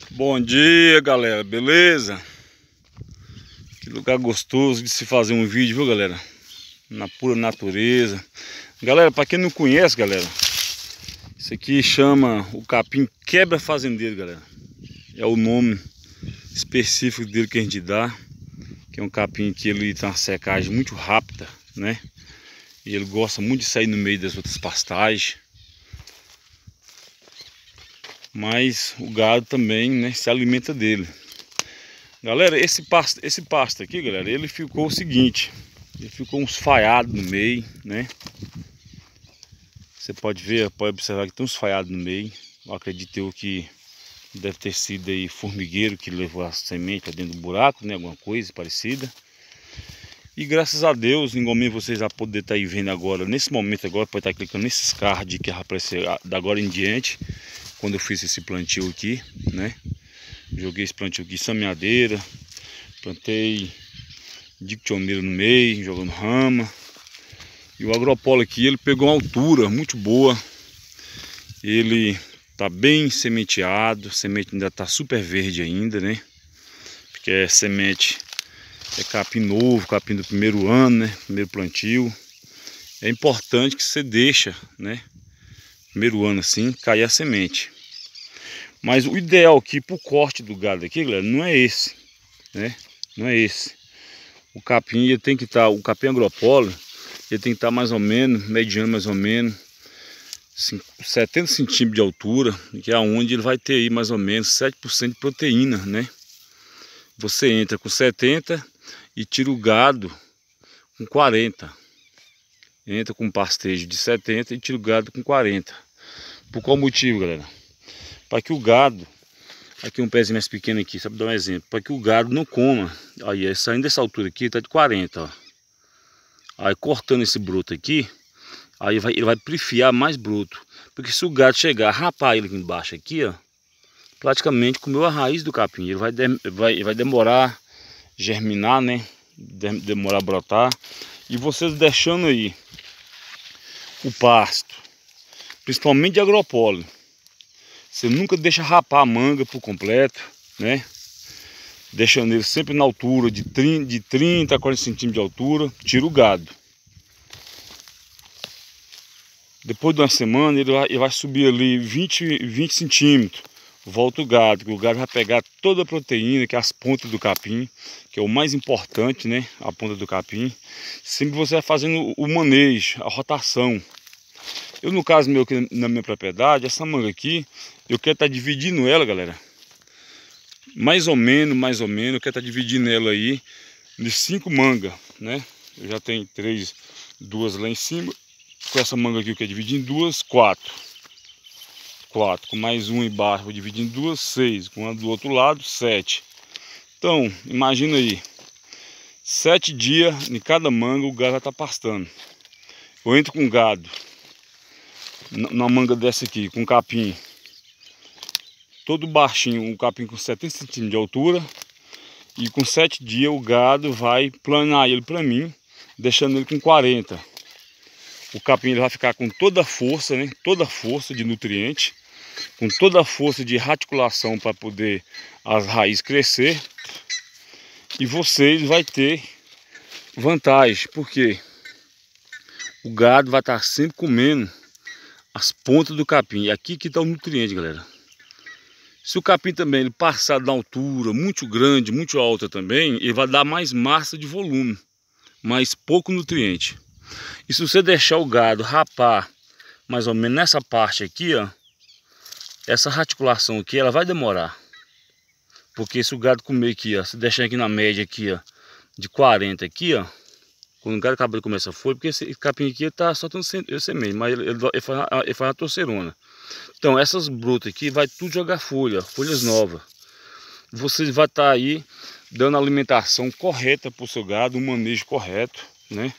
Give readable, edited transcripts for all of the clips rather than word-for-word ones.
Bom dia, galera, beleza? Que lugar gostoso de se fazer um vídeo, viu, galera? Na pura natureza. Galera, para quem não conhece, galera, isso aqui chama o capim quebra-fazendeiro, galera. É o nome específico dele que a gente dá. Que é um capim que ele tem uma secagem muito rápida, né? E ele gosta muito de sair no meio das outras pastagens. Mas o gado também, né, se alimenta dele. Galera, esse pasto aqui, galera, ele ficou o seguinte. Ele ficou uns falhados no meio, né? Você pode ver, pode observar que tem uns falhados no meio. Eu acredito eu que deve ter sido aí formigueiro que levou a semente para dentro do buraco, né? Alguma coisa parecida. E graças a Deus, igualmente vocês já poder estar aí vendo agora, nesse momento agora, pode estar clicando nesses cards que vai aparecer da agora em diante. Quando eu fiz esse plantio aqui, né? Joguei esse plantio aqui, semeadeira, plantei dictioneiro no meio, jogando rama. E o agropolo aqui, ele pegou uma altura muito boa. Ele tá bem sementeado, a semente ainda tá super verde ainda, né? Porque é semente, é capim novo, capim do primeiro ano, né? Primeiro plantio. É importante que você deixa, né? Primeiro ano assim, cair a semente. Mas o ideal aqui pro corte do gado aqui, galera, não é esse, né? Não é esse. O capim ele tem que estar, o capim agropolo, ele tem que estar mais ou menos, mediano mais ou menos, 70 centímetros de altura, que é onde ele vai ter aí mais ou menos 7% de proteína, né? Você entra com 70 e tira o gado com 40. Entra com um pastejo de 70 e tira o gado com 40. Por qual motivo, galera? Para que o gado, aqui um pezinho mais pequeno aqui, só para dar um exemplo, para que o gado não coma. Aí, saindo dessa altura aqui, está de 40, ó. Aí cortando esse broto aqui, aí ele vai prefiar mais broto. Porque se o gado chegar a rapar ele aqui embaixo aqui, ó, praticamente comeu a raiz do capim. Ele vai demorar germinar, né? Demorar a brotar. E vocês deixando aí o pasto, principalmente de agropolo, você nunca deixa rapar a manga por completo, né? Deixando ele sempre na altura de 30 a 40 centímetros de altura. Tira o gado. Depois de uma semana ele vai subir ali 20 centímetros. Volta o gado, que o gado vai pegar toda a proteína, que é as pontas do capim, que é o mais importante, né? A ponta do capim. Sempre você vai fazendo o manejo, a rotação. Eu, no caso meu, aqui na minha propriedade, essa manga aqui, eu quero estar dividindo ela, galera. Mais ou menos, eu quero estar dividindo ela aí de 5 mangas, né? Eu já tenho 2 lá em cima. Com essa manga aqui eu quero dividir em 2, 4. 4, com mais um embaixo, vou dividir em 2, 6. Com uma do outro lado, 7. Então, imagina aí. 7 dias em cada manga o gado vai estar pastando. Eu entro com gado na manga dessa aqui, com capim todo baixinho, um capim com 70 centímetros de altura, e com 7 dias o gado vai planar ele para mim, deixando ele com 40. O capim ele vai ficar com toda a força, né? Toda a força de nutriente, com toda a força de articulação para poder as raízes crescer. E vocês vai ter vantagem, porque o gado vai estar sempre comendo as pontas do capim. E aqui que está o nutriente, galera. Se o capim também ele passar de uma altura muito grande, muito alta também, ele vai dar mais massa de volume, mas pouco nutriente. E se você deixar o gado rapar mais ou menos nessa parte aqui, ó, essa articulação aqui, ela vai demorar. Porque se o gado comer aqui, ó, se deixar aqui na média aqui, ó, de 40 aqui, ó, quando o gado acaba de começar a folha, porque esse capim aqui está soltando semente, mas ele faz a torcerona. Então essas brotas aqui vai tudo jogar folha, folhas novas. Vocês vão estar aí dando a alimentação correta para o seu gado, um manejo correto, né?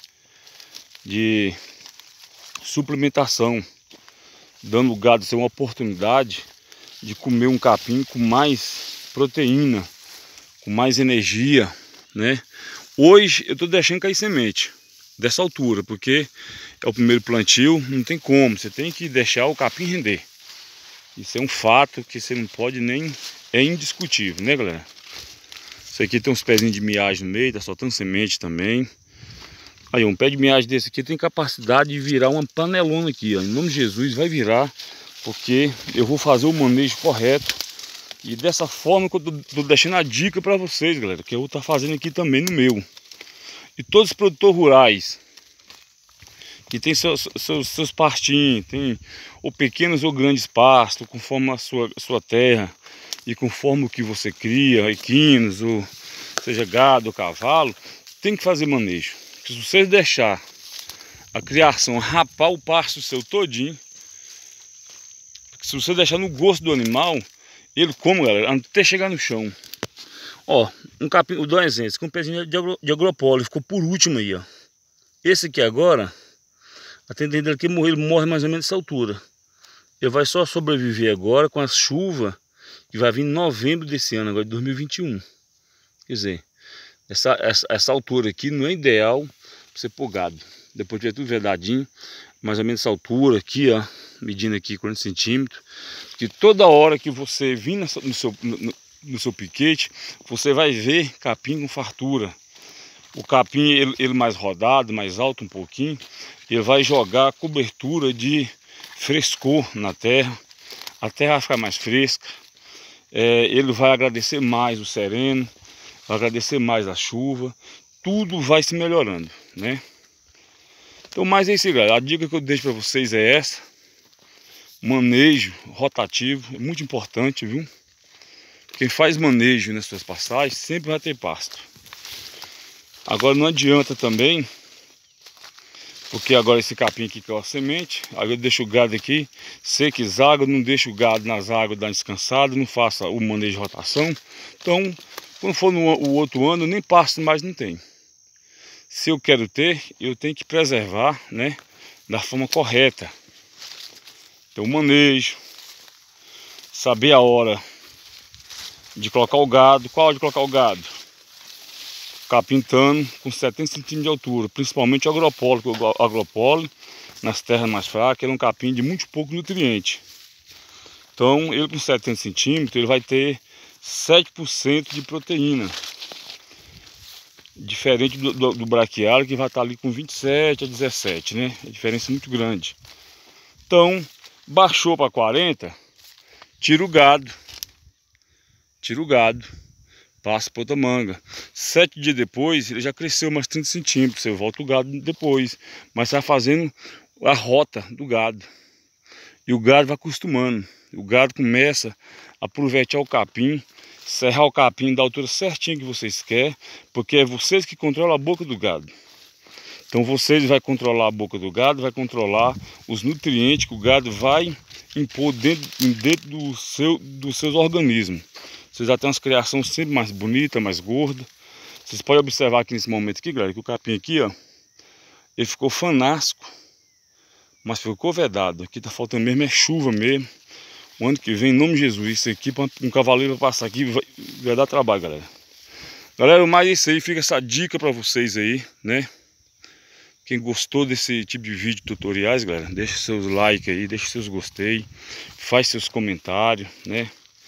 De suplementação, dando o gado uma oportunidade de comer um capim com mais proteína, com mais energia, né? Hoje eu estou deixando cair semente dessa altura, porque é o primeiro plantio, não tem como, você tem que deixar o capim render. Isso é um fato que você não pode nem... É indiscutível, né, galera? Isso aqui tem uns pezinhos de miagem no meio, tá soltando semente também. Aí, um pé de miagem desse aqui tem capacidade de virar uma panelona aqui, ó. Em nome de Jesus, vai virar, porque eu vou fazer o manejo correto. E dessa forma que eu tô deixando a dica para vocês, galera, que eu vou estar fazendo aqui também no meu. E todos os produtores rurais que tem seus pastinhos, tem ou pequenos ou grandes pastos, conforme a sua terra e conforme o que você cria, equinos, ou seja gado ou cavalo, tem que fazer manejo. Se vocês deixar a criação rapar o pasto seu todinho, se você deixar no gosto do animal, ele come, galera, até chegar no chão. Ó, um capim, vou dar um exemplo, com um pezinho de agropólio, ficou por último aí, ó. Esse aqui agora, a tendência dele que ele morre mais ou menos nessa altura. Ele vai só sobreviver agora com as chuvas que vai vir em novembro desse ano, agora de 2021. Quer dizer, essa altura aqui não é ideal para você pôr gado. Depois de tudo vedadinho, mais ou menos essa altura aqui, ó, medindo aqui 40 centímetros. Que toda hora que você vir no seu piquete, você vai ver capim com fartura. O capim, ele mais rodado, mais alto um pouquinho, ele vai jogar cobertura de frescor na terra. A terra vai ficar mais fresca. Ele vai agradecer mais o sereno, vai agradecer mais a chuva. Tudo vai se melhorando, né? Então, mais é isso, galera. A dica que eu deixo para vocês é essa. Manejo rotativo é muito importante, viu? Quem faz manejo nas suas passagens sempre vai ter pasto. Agora não adianta também, porque agora esse capim aqui que é a semente, aí eu deixo o gado aqui, seca água, não deixo o gado nas águas, dá descansado, não faça o manejo de rotação. Então, quando for o outro ano, nem pasto mais não tem. Se eu quero ter, eu tenho que preservar, né, da forma correta. Então, o manejo, saber a hora de colocar o gado. Qual a hora de colocar o gado? Capim tano com 70 centímetros de altura, principalmente o agropólio, porque o agropólio nas terras mais fracas ele é um capim de muito pouco nutriente. Então, ele com 70 centímetros, ele vai ter 7% de proteína. Diferente do braquiário, que vai estar ali com 27 a 17, né? A diferença é muito grande. Então, baixou para 40, tira o gado, passa para outra manga. 7 dias depois, ele já cresceu mais 30 centímetros, você volta o gado depois, mas está fazendo a rota do gado. E o gado vai acostumando, o gado começa a aproveitar o capim, serrar o capim da altura certinha que vocês querem, porque é vocês que controlam a boca do gado. Então vocês vão controlar a boca do gado, vai controlar os nutrientes que o gado vai impor dentro dos seus organismos. Vocês já têm umas criações sempre mais bonitas, mais gordas. Vocês podem observar aqui nesse momento aqui, galera, que o capim aqui, ó, ele ficou fanástico, mas ficou vedado. Aqui tá faltando mesmo, é chuva mesmo. O ano que vem, em nome de Jesus, isso aqui, para um cavaleiro passar aqui, vai dar trabalho, galera. Galera, mais isso aí, fica essa dica para vocês aí, né? Quem gostou desse tipo de vídeo tutoriais, galera, deixa seus likes aí, deixa seus gostei, faz seus comentários, né?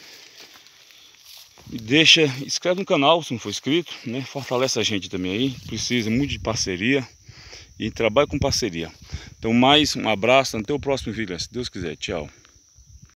E inscreve no canal se não for inscrito, né? Fortalece a gente também aí, precisa muito de parceria e trabalho com parceria. Então mais um abraço, até o próximo vídeo, se Deus quiser, tchau.